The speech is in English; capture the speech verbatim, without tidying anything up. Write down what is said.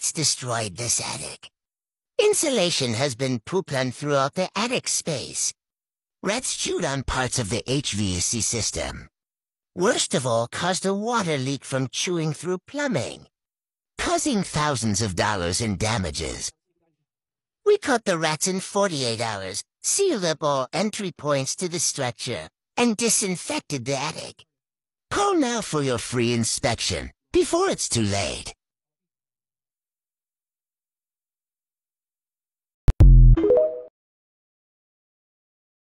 rats destroyed this attic. Insulation has been broken throughout the attic space. Rats chewed on parts of the H V A C system. Worst of all, caused a water leak from chewing through plumbing, causing thousands of dollars in damages. We caught the rats in forty-eight hours, sealed up all entry points to the structure, and disinfected the attic. Call now for your free inspection, before it's too late.